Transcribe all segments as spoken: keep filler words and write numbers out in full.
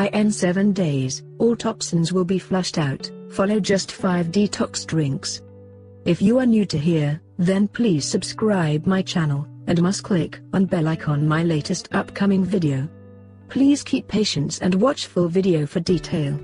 In seven days, all toxins will be flushed out. Follow just five detox drinks. If you are new to here, then please subscribe my channel, and must click on bell icon my latest upcoming video. Please keep patience and watch full video for detail.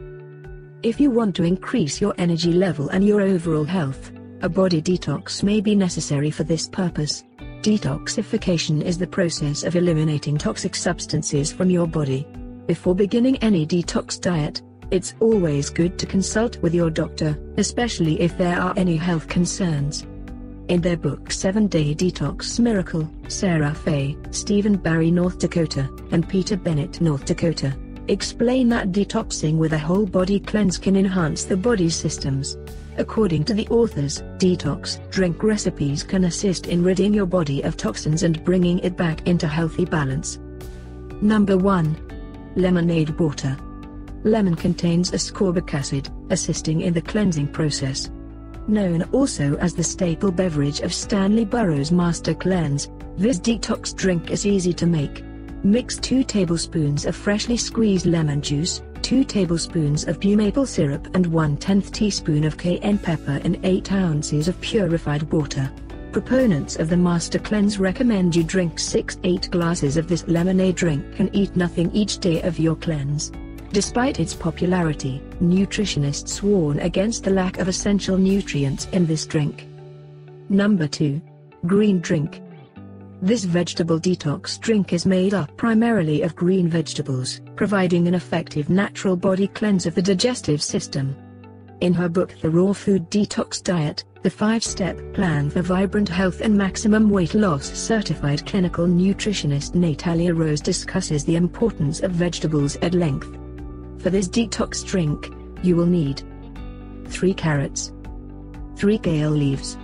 If you want to increase your energy level and your overall health, a body detox may be necessary for this purpose. Detoxification is the process of eliminating toxic substances from your body. Before beginning any detox diet, it's always good to consult with your doctor, especially if there are any health concerns. In their book seven day Detox Miracle, Sarah Fay, Stephen Barry North Dakota, and Peter Bennett North Dakota, explain that detoxing with a whole body cleanse can enhance the body's systems. According to the authors, detox drink recipes can assist in ridding your body of toxins and bringing it back into healthy balance. Number one. Lemonade water. Lemon contains ascorbic acid, assisting in the cleansing process. Known also as the staple beverage of Stanley Burroughs Master Cleanse, this detox drink is easy to make. Mix two tablespoons of freshly squeezed lemon juice, two tablespoons of maple syrup and one tenth teaspoon of cayenne pepper in eight ounces of purified water. Proponents of the Master Cleanse recommend you drink six to eight glasses of this lemonade drink and eat nothing each day of your cleanse. Despite its popularity, nutritionists warn against the lack of essential nutrients in this drink. Number two. Green drink. This vegetable detox drink is made up primarily of green vegetables, providing an effective natural body cleanse of the digestive system. In her book The Raw Food Detox Diet, the five-step plan for vibrant health and maximum weight loss, certified clinical nutritionist Natalia Rose discusses the importance of vegetables at length. For this detox drink, you will need three carrots, three kale leaves,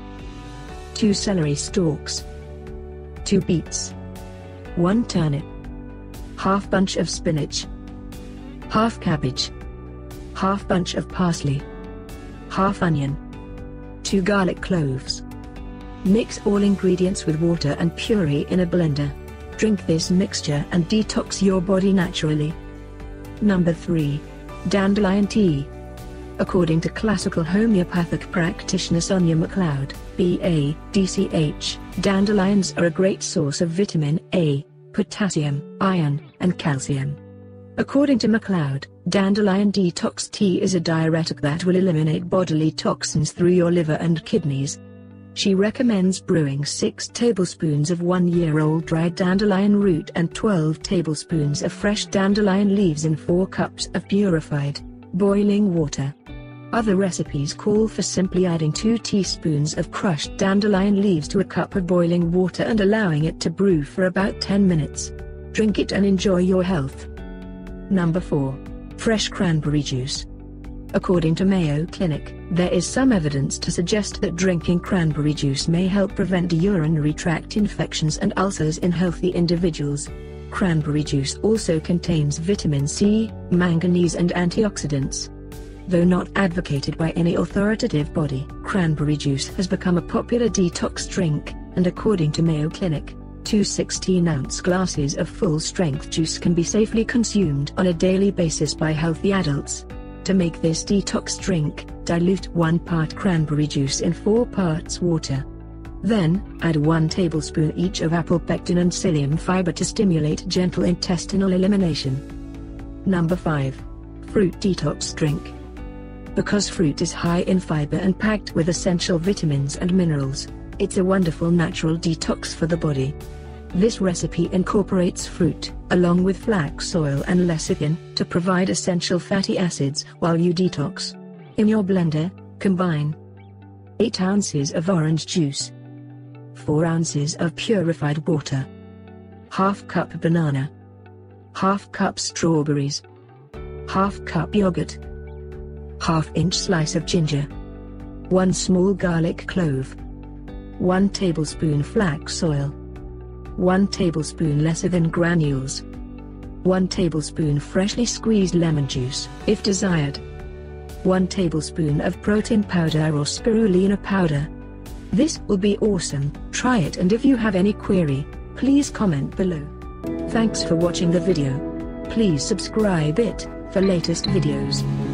two celery stalks, two beets, one turnip, half bunch of spinach, half cabbage, half bunch of parsley, half onion, two garlic cloves. Mix all ingredients with water and puree in a blender. Drink this mixture and detox your body naturally. Number three. Dandelion tea. According to classical homeopathic practitioner Sonia McLeod, B A D C H, dandelions are a great source of vitamin A, potassium, iron, and calcium. According to McLeod, dandelion detox tea is a diuretic that will eliminate bodily toxins through your liver and kidneys. She recommends brewing six tablespoons of one-year-old dried dandelion root and twelve tablespoons of fresh dandelion leaves in four cups of purified, boiling water. Other recipes call for simply adding two teaspoons of crushed dandelion leaves to a cup of boiling water and allowing it to brew for about ten minutes. Drink it and enjoy your health. Number four. Fresh cranberry juice. According to Mayo Clinic, there is some evidence to suggest that drinking cranberry juice may help prevent urinary tract infections and ulcers in healthy individuals. Cranberry juice also contains vitamin C, manganese and antioxidants. Though not advocated by any authoritative body, cranberry juice has become a popular detox drink, and according to Mayo Clinic, two sixteen ounce glasses of full-strength juice can be safely consumed on a daily basis by healthy adults. To make this detox drink, dilute one part cranberry juice in four parts water. Then, add one tablespoon each of apple pectin and psyllium fiber to stimulate gentle intestinal elimination. Number five. Fruit detox drink. Because fruit is high in fiber and packed with essential vitamins and minerals, it's a wonderful natural detox for the body. This recipe incorporates fruit, along with flax oil and lecithin, to provide essential fatty acids while you detox. In your blender, combine eight ounces of orange juice, four ounces of purified water, half cup banana, half cup strawberries, half cup yogurt, half inch slice of ginger, one small garlic clove, one tablespoon flax oil, one tablespoon lecithin granules, one tablespoon freshly squeezed lemon juice, if desired, one tablespoon of protein powder or spirulina powder. This will be awesome. Try it, and if you have any query, please comment below. Thanks for watching the video. Please subscribe it. for latest videos.